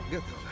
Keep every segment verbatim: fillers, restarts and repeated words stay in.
Готово.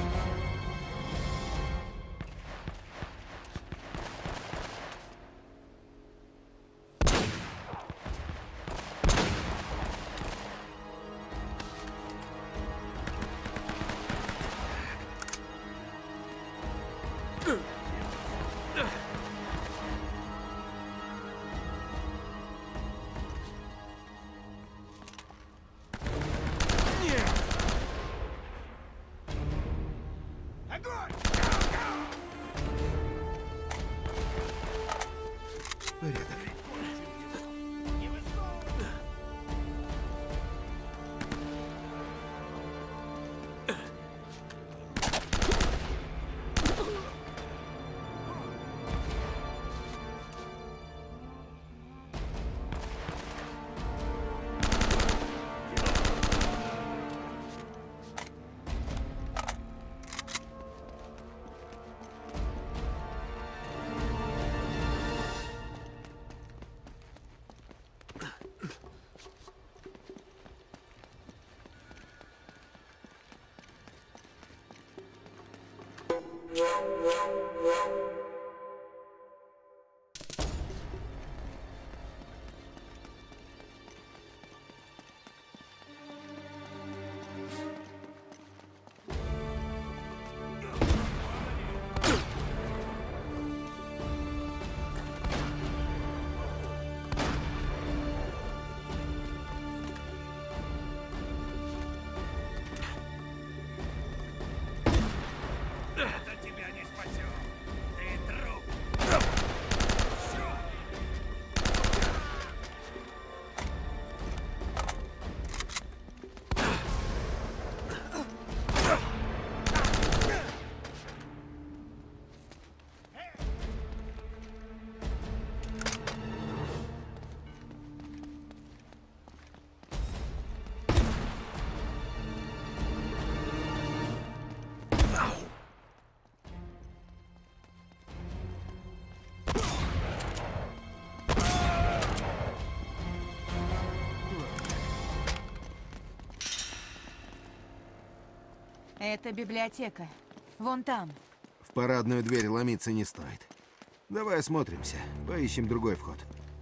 Это библиотека. Вон там. В парадную дверь ломиться не стоит. Давай осмотримся. Поищем другой вход.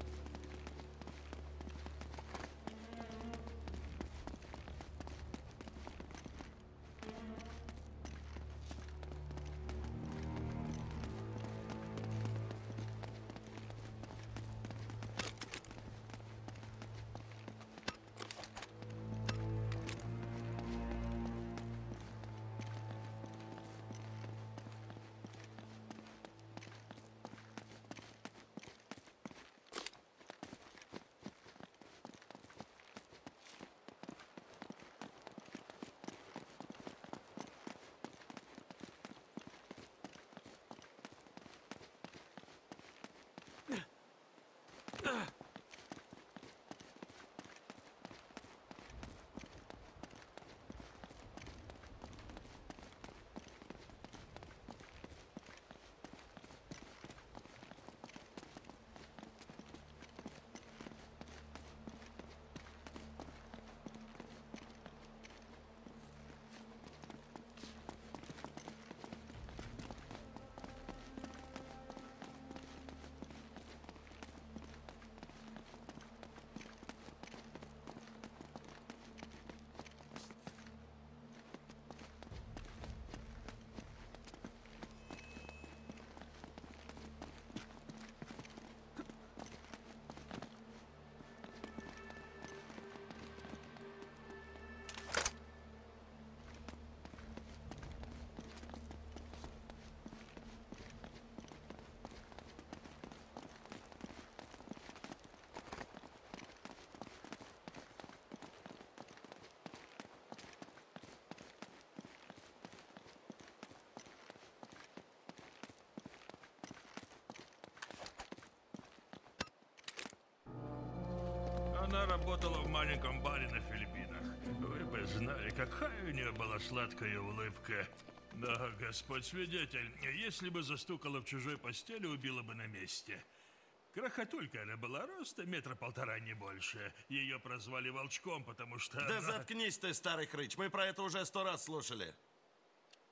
Она работала в маленьком баре на Филиппинах. Вы бы знали, какая у нее была сладкая улыбка. Да, Господь свидетель, если бы застукала в чужой постели, убила бы на месте. Крохотулька она была, роста метра полтора, не больше. Ее прозвали Волчком, потому что Да она... заткнись ты, старый хрыч, мы про это уже сто раз слушали.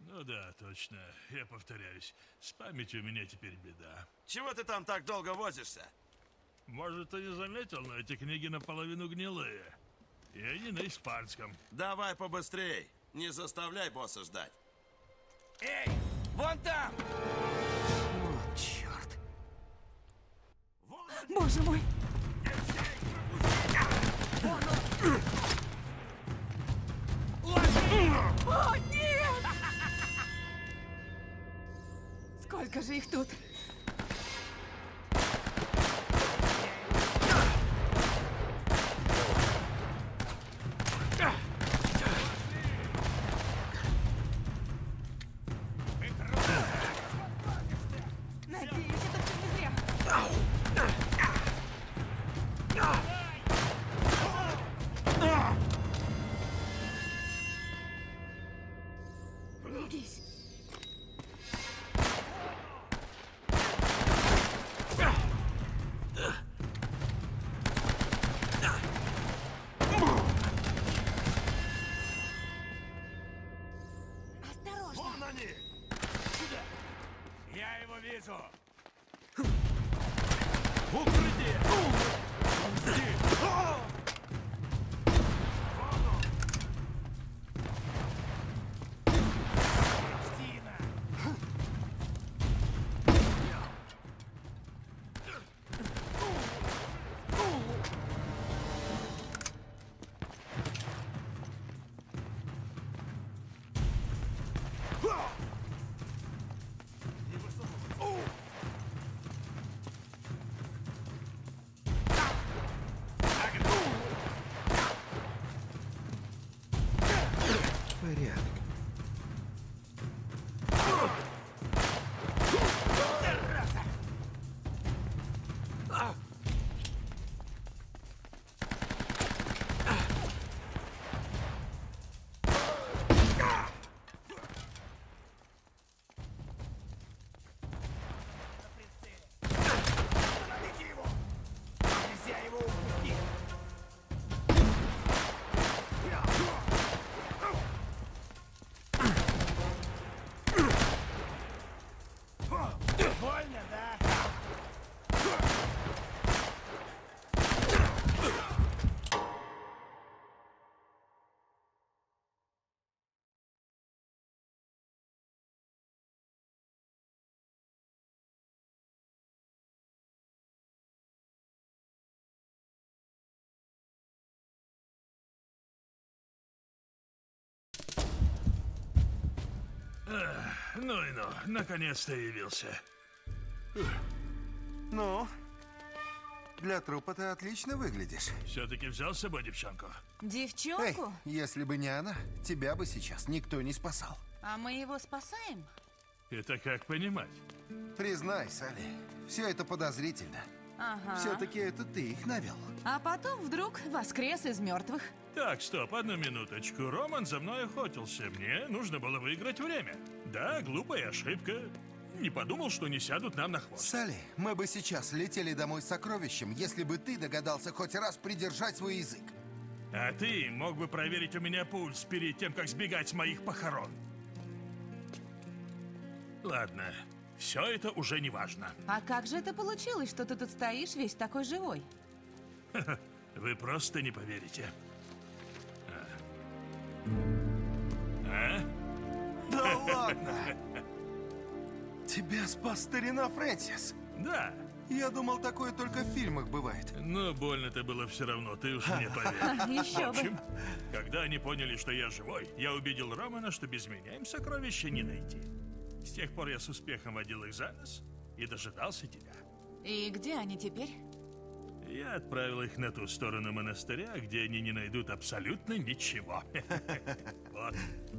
Ну да, точно. Я повторяюсь. С памятью у меня теперь беда. Чего ты там так долго возишься? Может, ты не заметил, но эти книги наполовину гнилые. И они на испанском. Давай побыстрей. Не заставляй босса ждать. Эй, вон там! О, черт. Боже мой! О, нет! Сколько же их тут? Надеюсь, это все не зря. Берегись. Осторожно. Вон они! Я его вижу! Укрытие! Тина! Порядок. Остановите его! Нельзя его упустить! Больно, да? Ну и ну, наконец-то явился. Ну, для трупа ты отлично выглядишь. Все-таки взял с собой девчонку? Эй, Девчонку? если бы не она, тебя бы сейчас никто не спасал. А мы его спасаем? Это как понимать? Признай, Салли, все это подозрительно. Ага. Все-таки это ты их навел. А потом вдруг воскрес из мертвых. Так, стоп, одну минуточку. Роман за мной охотился. Мне нужно было выиграть время. Да, глупая ошибка. Не подумал, что не сядут нам на хвост. Салли, мы бы сейчас летели домой с сокровищем, если бы ты догадался хоть раз придержать свой язык. А ты мог бы проверить у меня пульс перед тем, как сбегать с моих похорон. Ладно, все это уже не важно. А как же это получилось, что ты тут стоишь весь такой живой? Вы просто не поверите. А? А? Да ладно! Тебя спас старина Фрэнсис. Да. Я думал, такое только в фильмах бывает. Но больно-то было все равно, ты уж мне поверь. Еще В бы. общем, когда они поняли, что я живой, я убедил Романа, что без меня им сокровища не найти. С тех пор я с успехом водил их за нос и дожидался тебя. И где они теперь? Я отправил их на ту сторону монастыря, где они не найдут абсолютно ничего. Вот.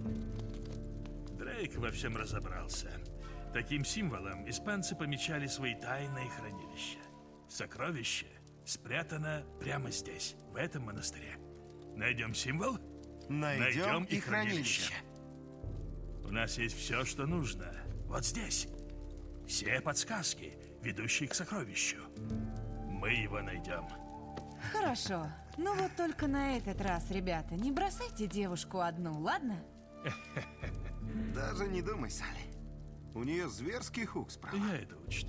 Дрейк во всем разобрался. Таким символом испанцы помечали свои тайные хранилища. Сокровище спрятано прямо здесь, в этом монастыре. Найдем символ? Найдем и хранилище. У нас есть все, что нужно. Вот здесь. Все подсказки, ведущие к сокровищу. Мы его найдем. Хорошо. Ну вот только на этот раз, ребята, не бросайте девушку одну, ладно? Даже не думай, Салли. У нее зверский хук справа. Я это учту.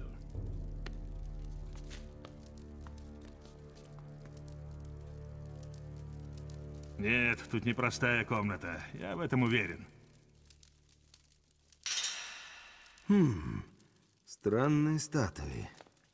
Нет, тут непростая комната. Я в этом уверен. Странные статуи.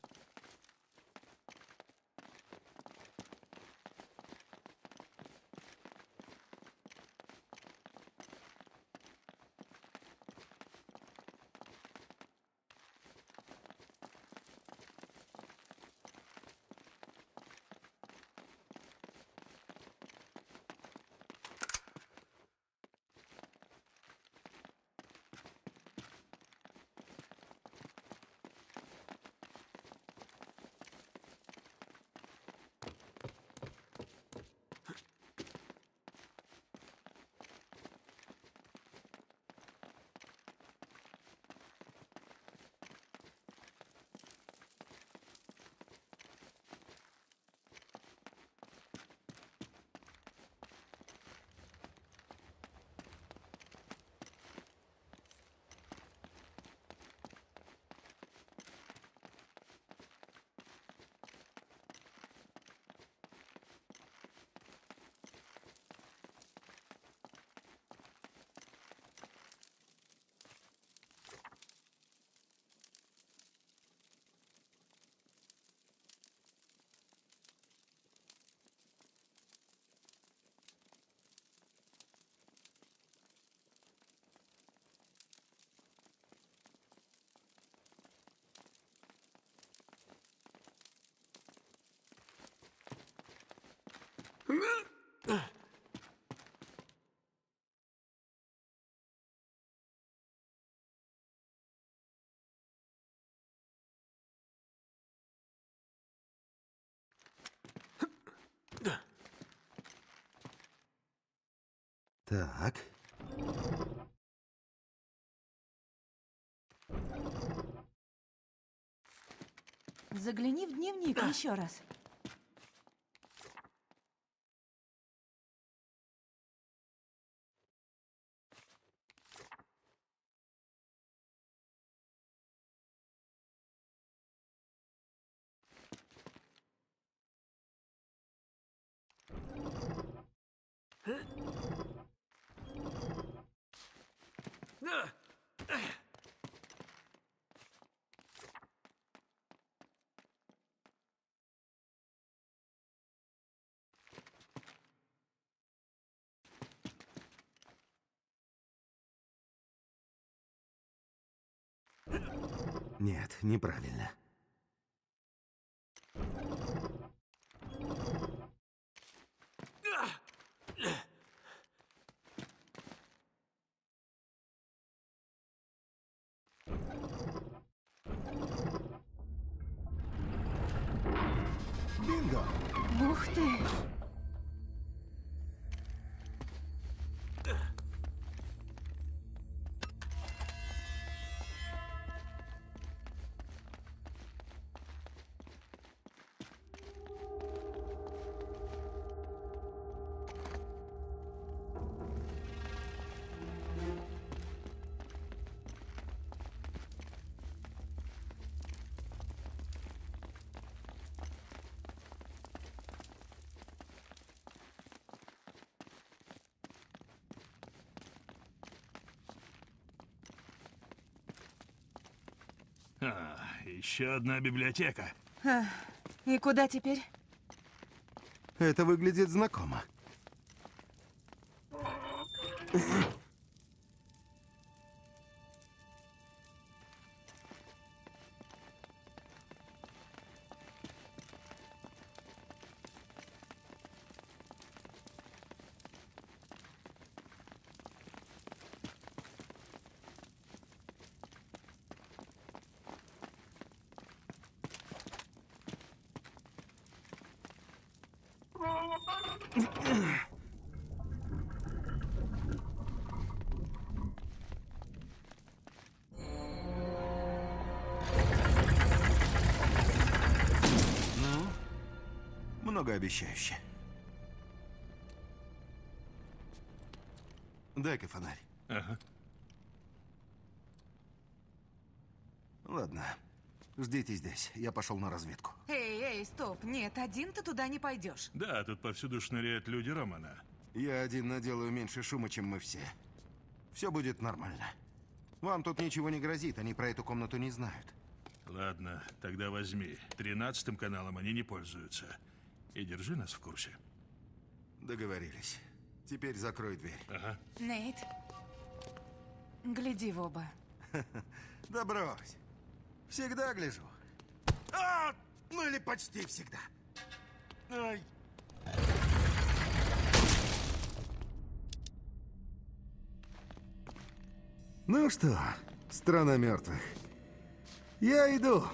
Так. Загляни в дневник еще раз. Нет, неправильно. Бинго! Ух ты! А, еще одна библиотека. А, и куда теперь? Это выглядит знакомо. Многообещающе. Дай-ка фонарь. Ага. Ладно, ждите здесь. Я пошел на разведку. Эй, эй, стоп. Нет, один ты туда не пойдешь. Да, тут повсюду шныряют люди Романа. Я один наделаю меньше шума, чем мы все. Все будет нормально. Вам тут ничего не грозит, они про эту комнату не знают. Ладно, тогда возьми. Тринадцатым каналом они не пользуются. И держи нас в курсе. Договорились. Теперь закрой дверь. Ага. Нейт, гляди в оба. Да брось. Всегда гляжу. А, ну или почти всегда. Ай. Ну что, страна мертвых. Я иду.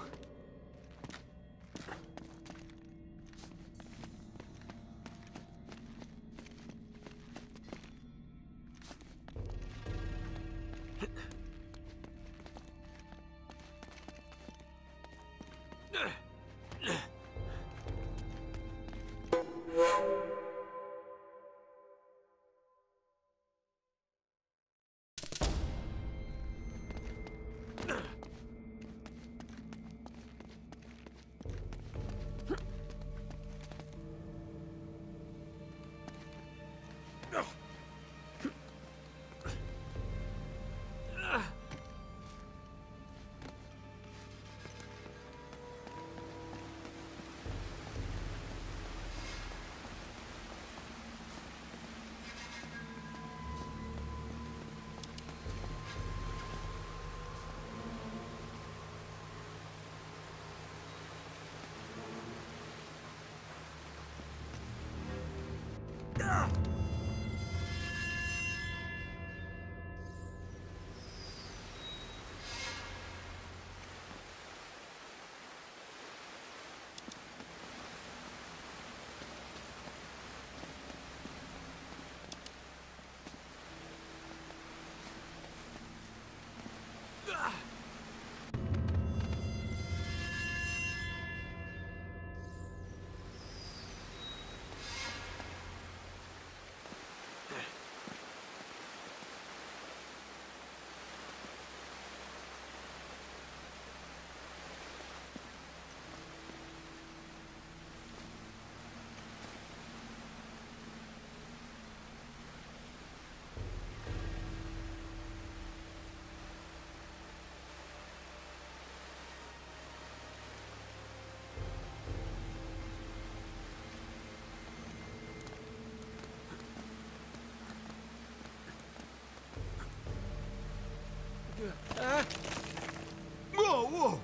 Воу, воу!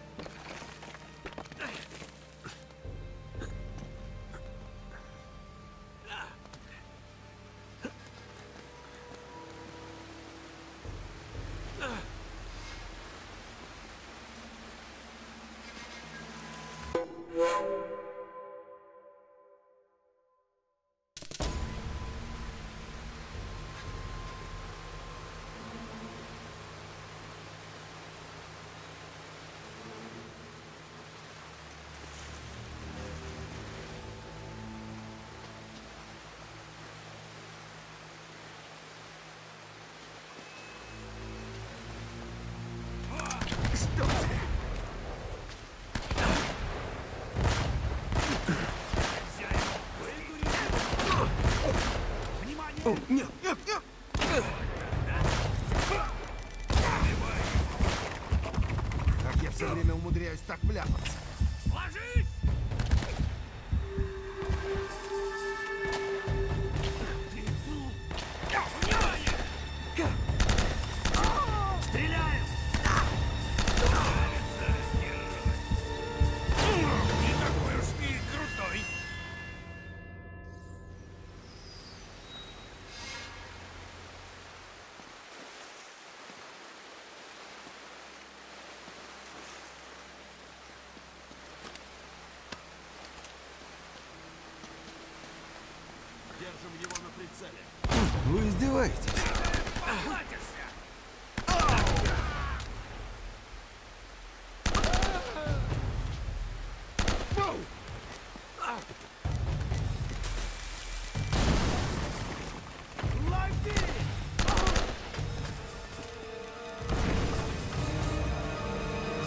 О, нет, нет, нет! Как я все время умудряюсь так вляпаться. Ложись! Стреляем! Не такой уж и крутой. Держим его на прицеле. Вы издеваетесь? Охватишься! Лови!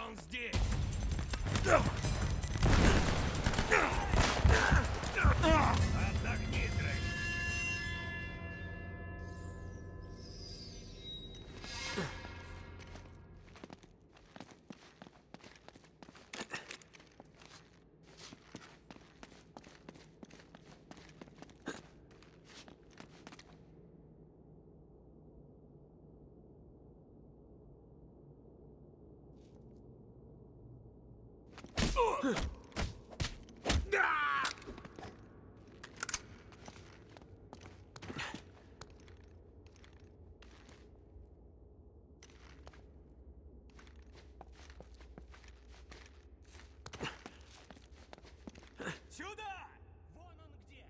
он здесь! Отдохни, Дрейк! Сюда! Вон он где!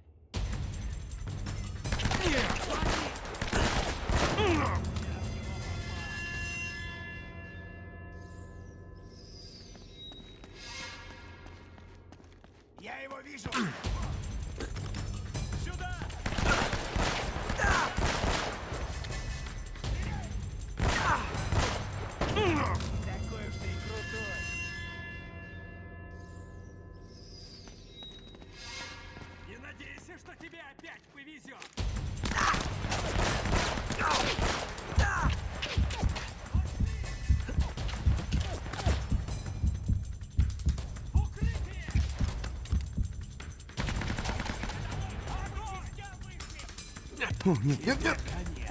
Я его вижу! Сюда! Такой уж ты и крутой! Не надейся, что тебе опять повезет! О, нет, нет, нет!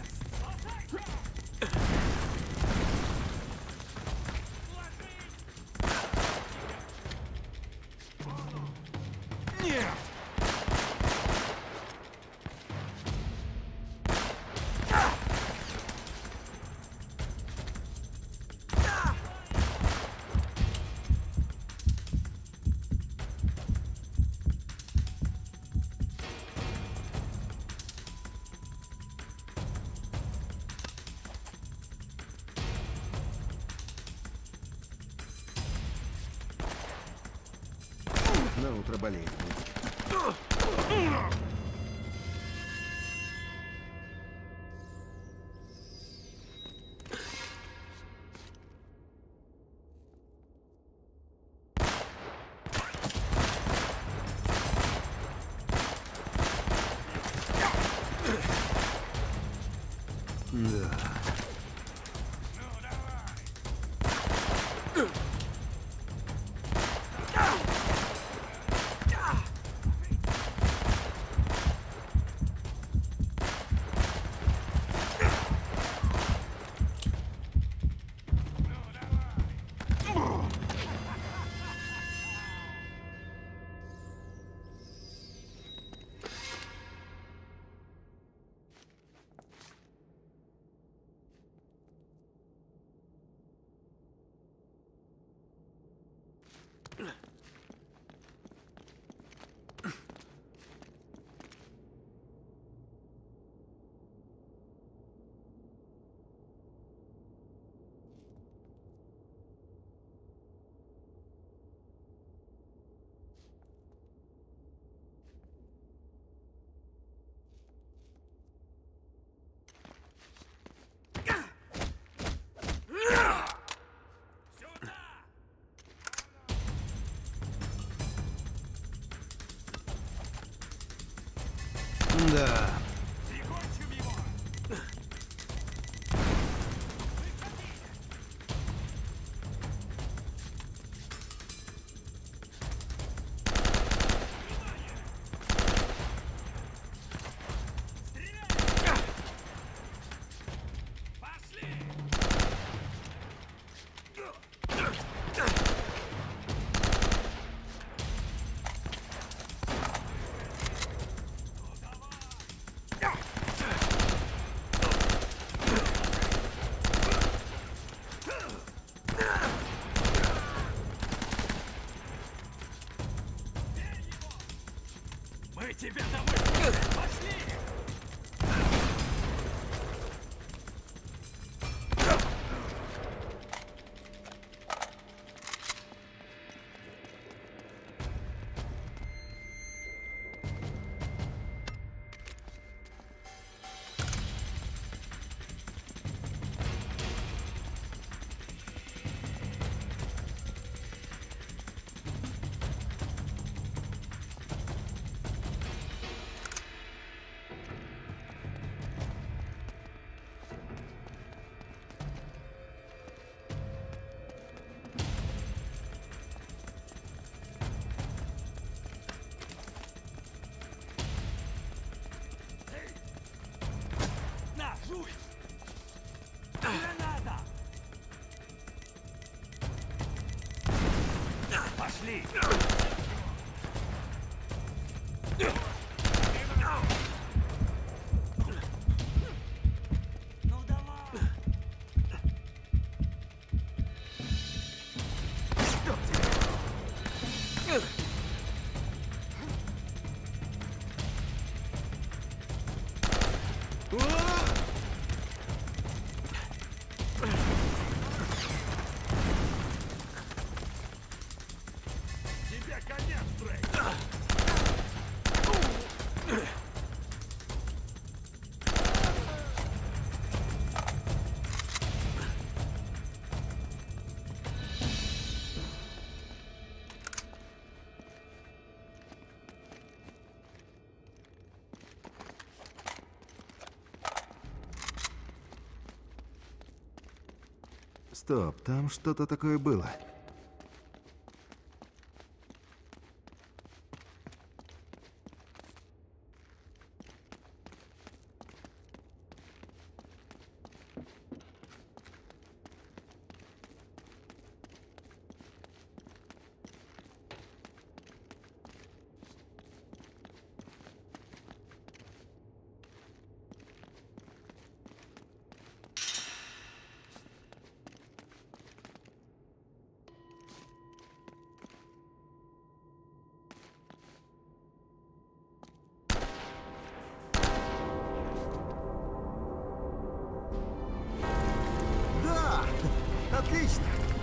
На утро болеет. Да. Да. Прикончим его! Пошли! Жуй! Граната! Пошли! Ну давай! Тебе конец, Дрейк! Стоп, там что-то такое было. Да! Отлично!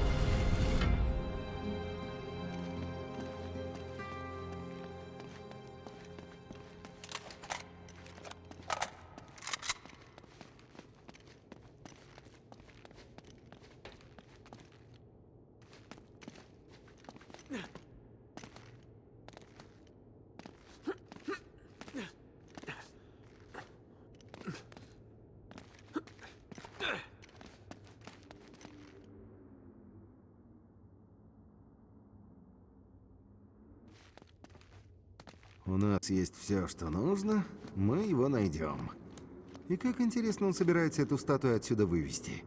У нас есть все, что нужно, мы его найдем. И как интересно он собирается эту статую отсюда вывести.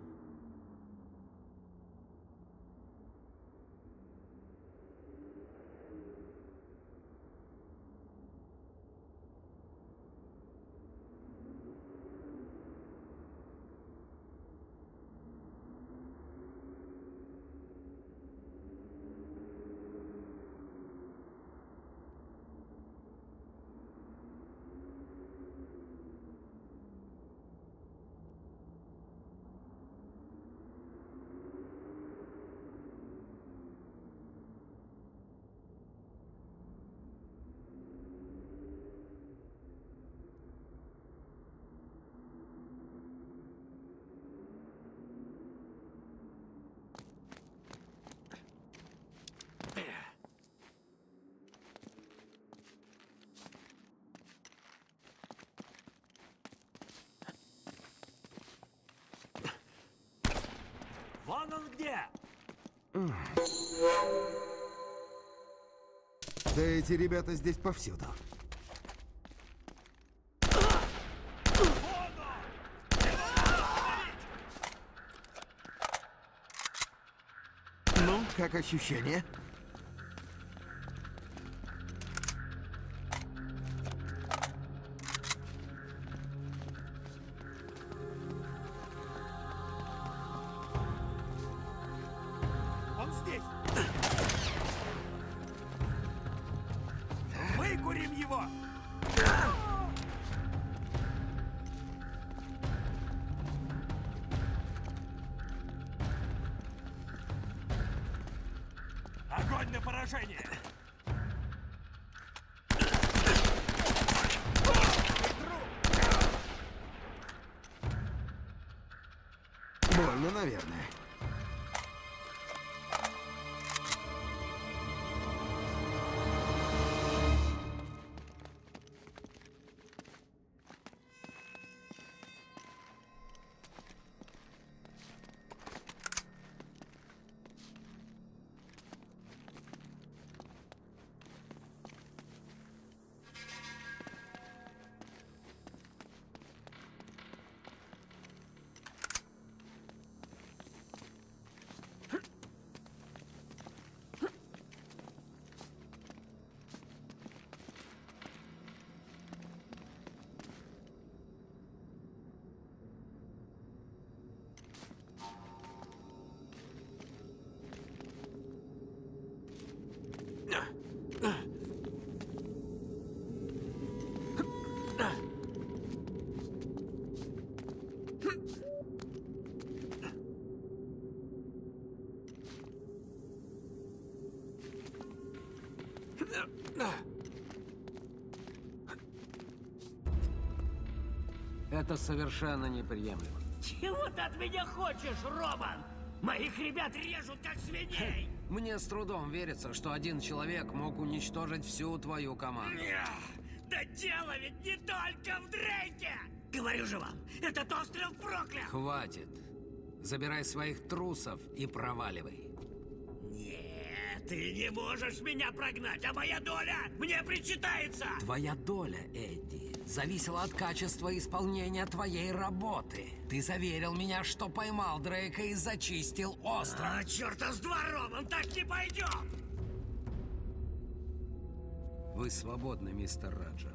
Вон он где! Да эти ребята здесь повсюду. Ну, как ощущение? Он здесь! Выкурим его! Огонь на поражение! Больно, наверное. Это совершенно неприемлемо. Чего ты от меня хочешь, Роман? Моих ребят режут, как свиней! Мне с трудом верится, что один человек мог уничтожить всю твою команду. Ня! Да дело ведь не только в Дрейке! Говорю же вам, этот остров проклят! Хватит. Забирай своих трусов и проваливай. Нет, ты не можешь меня прогнать, а моя доля мне причитается! Твоя доля, Эдди, зависела от качества исполнения твоей работы. Ты заверил меня, что поймал Дрейка и зачистил остров. А черта с два, Роман, так не пойдет! Вы свободны, мистер Раджа.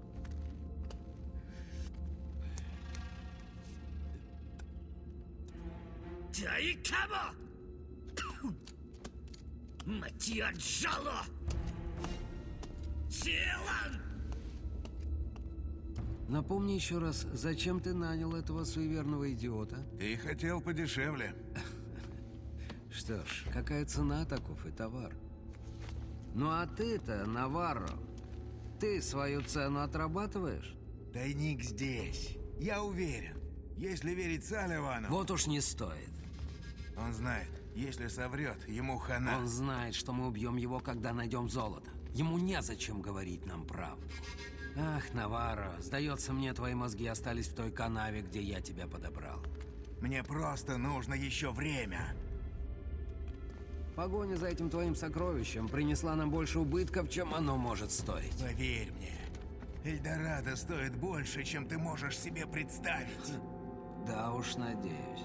Да и кого? Тьфу! Матья Джало! Силан! Напомни еще раз, зачем ты нанял этого суеверного идиота? Ты хотел подешевле. Что ж, какая цена таков и товар? Ну а ты-то, Наварро, ты свою цену отрабатываешь? Тайник здесь. Я уверен. Если верить Салливану, Вот уж не стоит. он знает, если соврет, ему хана. Он знает, что мы убьем его, когда найдем золото. Ему незачем говорить нам правду. Ах, Наварро, сдается мне, твои мозги остались в той канаве, где я тебя подобрал. Мне просто нужно еще время. Погоня за этим твоим сокровищем принесла нам больше убытков, чем оно может стоить. Поверь мне, Эльдорадо стоит больше, чем ты можешь себе представить. Да уж, надеюсь.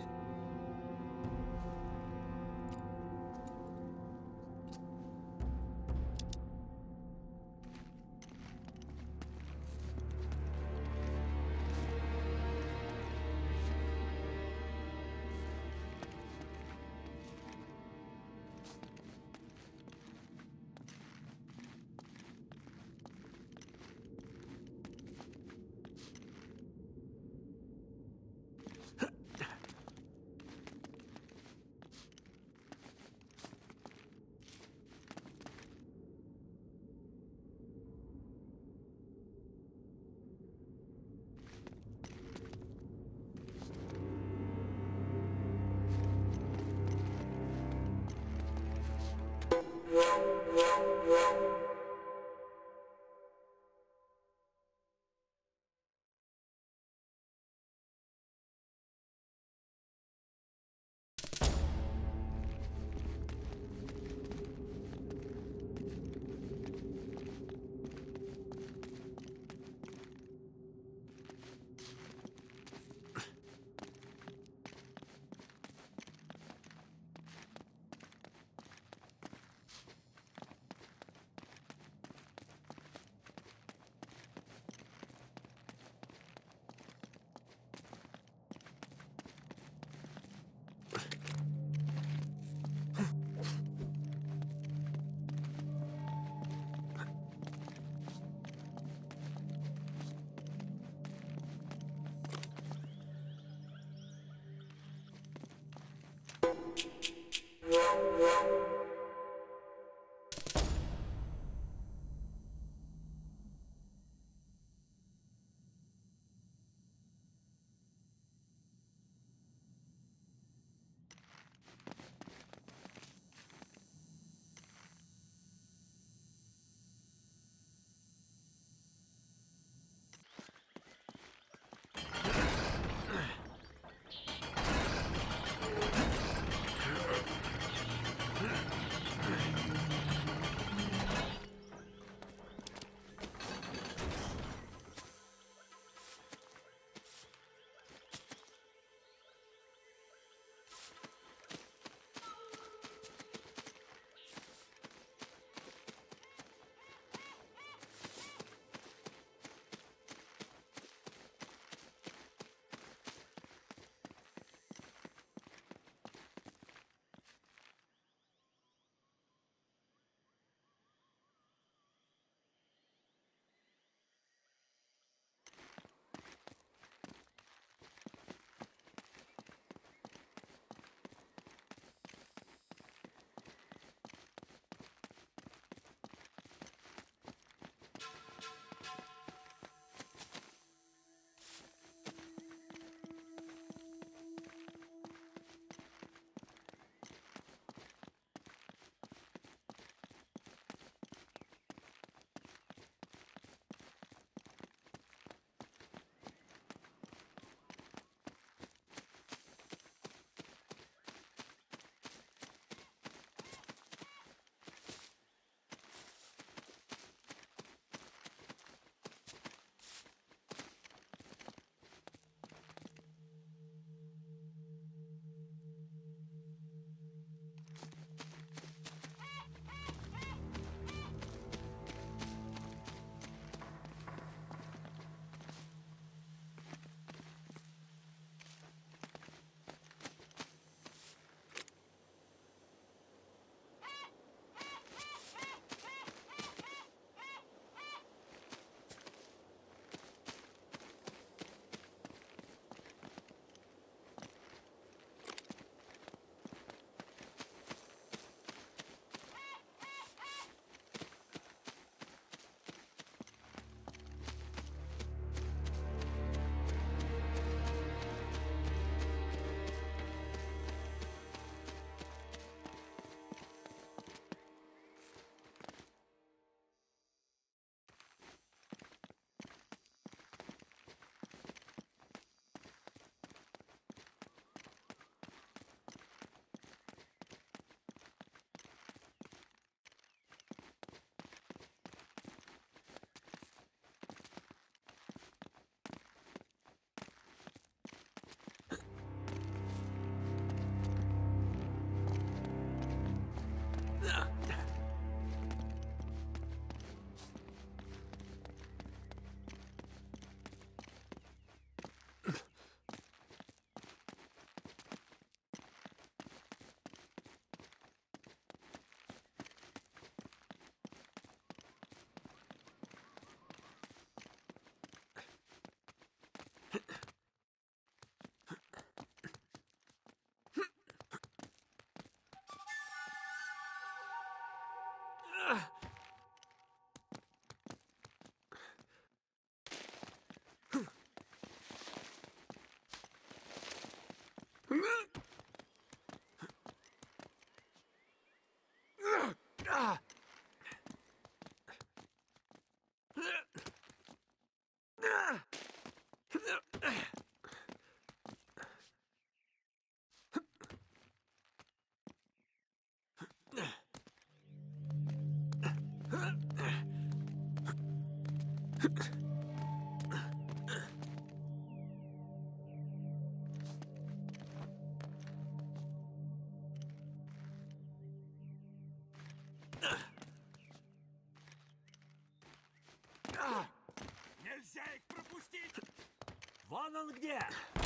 Нельзя их пропустить! Вон он где!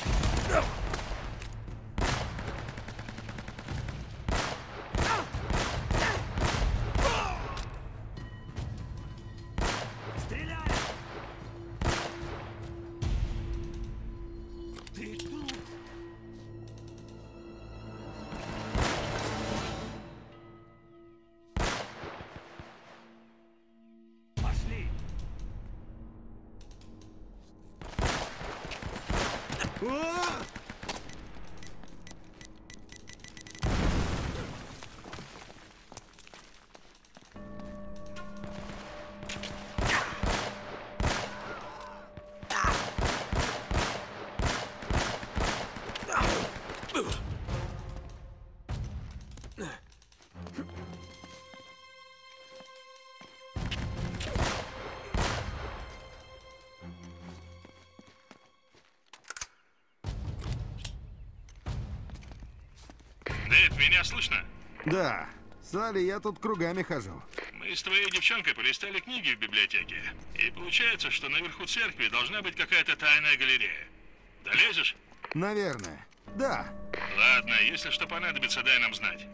Стреляй! Ты тут! Пошли! Дэйв, меня слышно? Да. Салли, я тут кругами хожу. Мы с твоей девчонкой полистали книги в библиотеке. И получается, что наверху церкви должна быть какая-то тайная галерея. Долезешь? Наверное. Да. Ладно, если что понадобится, дай нам знать.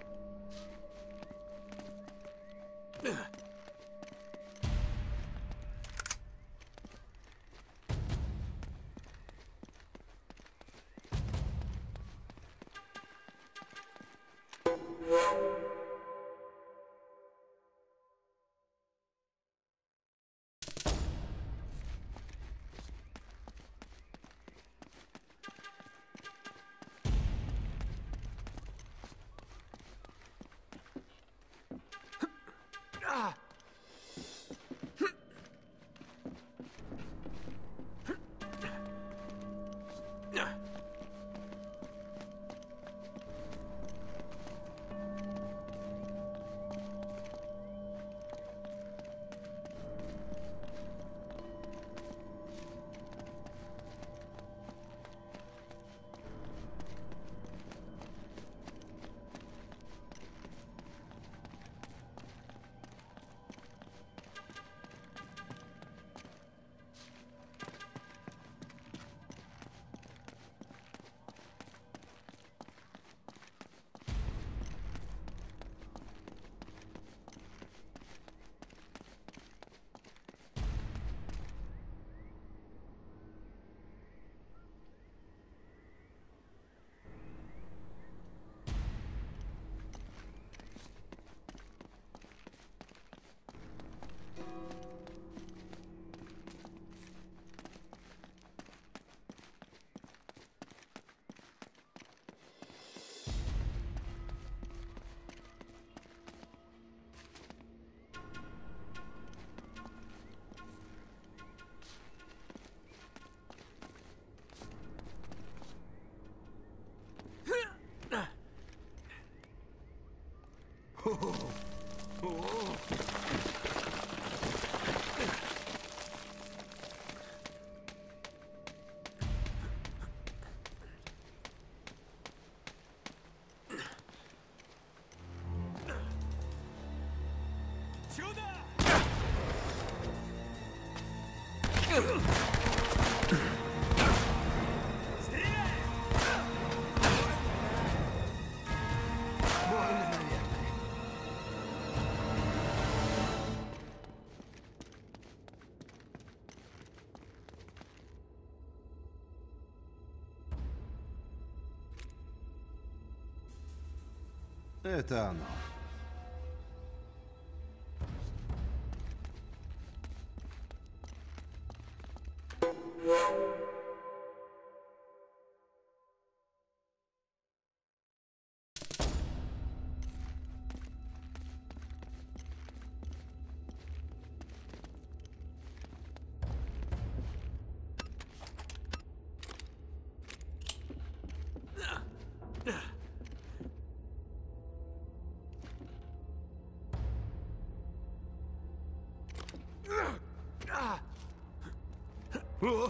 Это оно.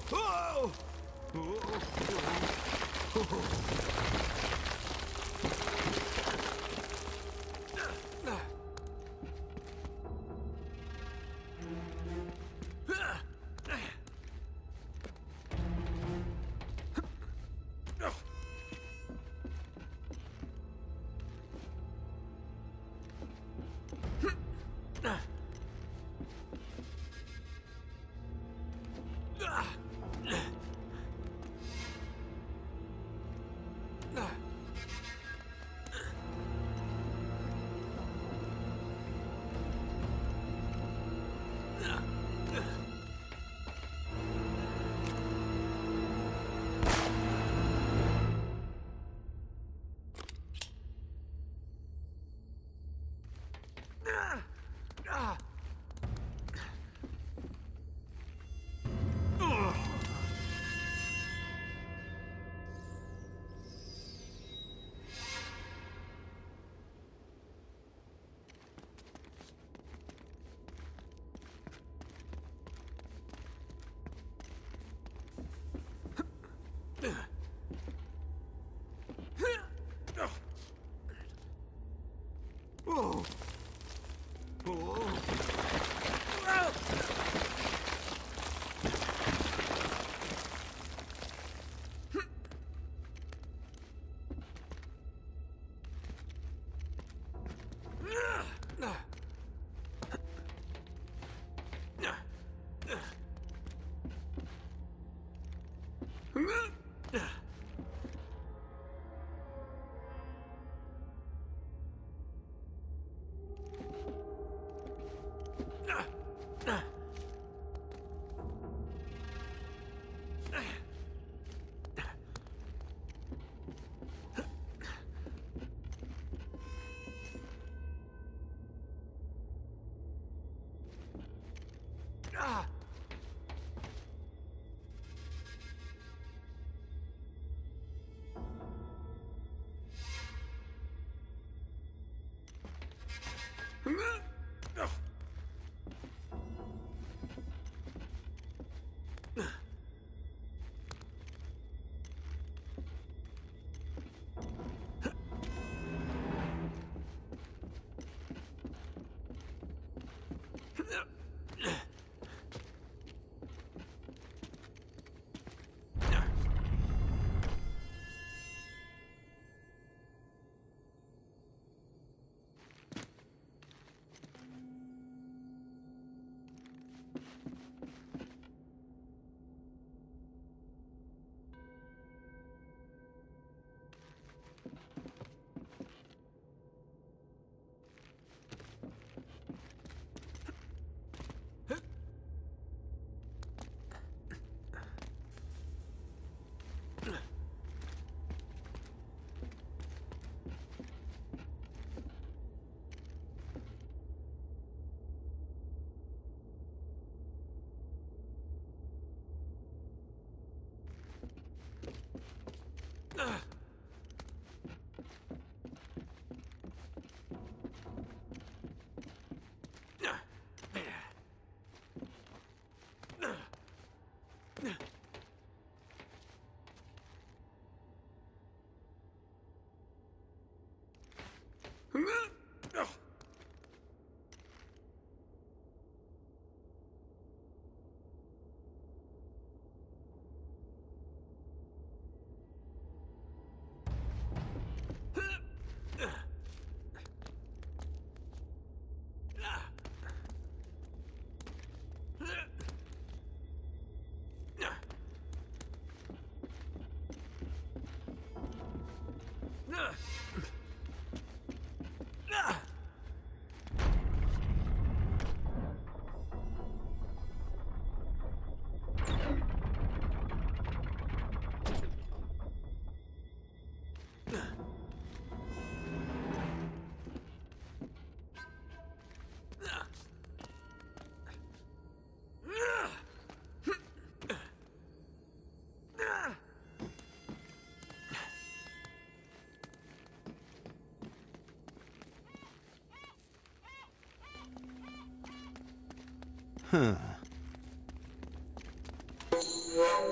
Huh.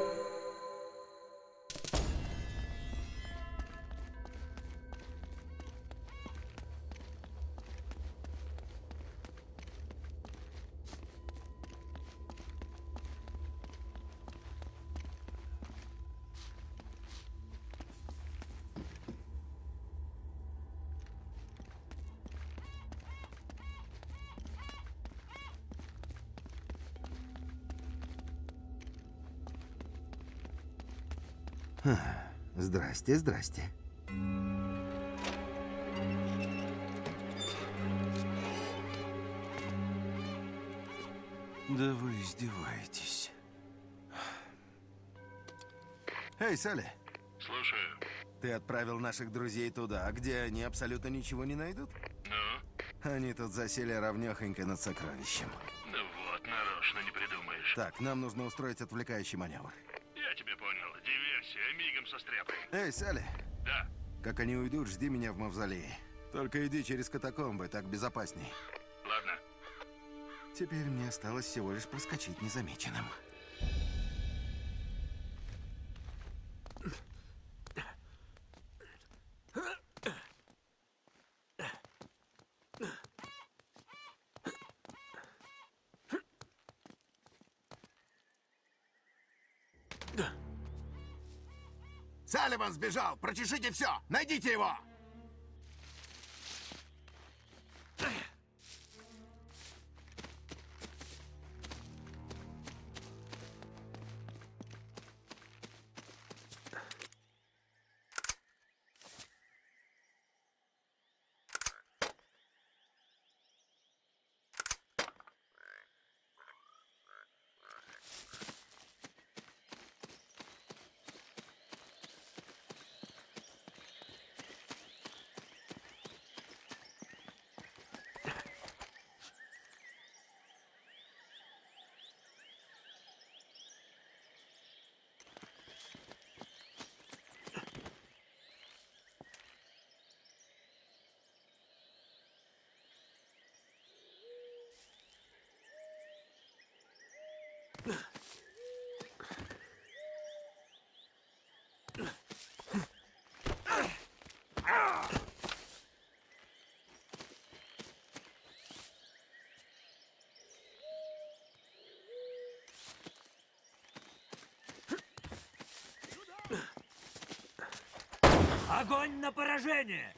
Здрасте, здрасте. Да вы издеваетесь. Эй, Салли, Слушаю. ты отправил наших друзей туда, где они абсолютно ничего не найдут? Ну? Они тут засели равнёхонько над сокровищем. Ну вот, нарочно не придумаешь. Так, нам нужно устроить отвлекающий маневр. Я тебя понял. Диверсия, мигом состряпаем. Эй, Салли, Да. как они уйдут, жди меня в мавзолее. Только иди через катакомбы, так безопасней. Ладно. Теперь мне осталось всего лишь проскочить незамеченным. Салливан сбежал! Прочешите все! Найдите его! Огонь на поражение!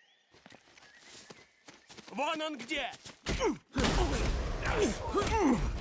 Вон он где!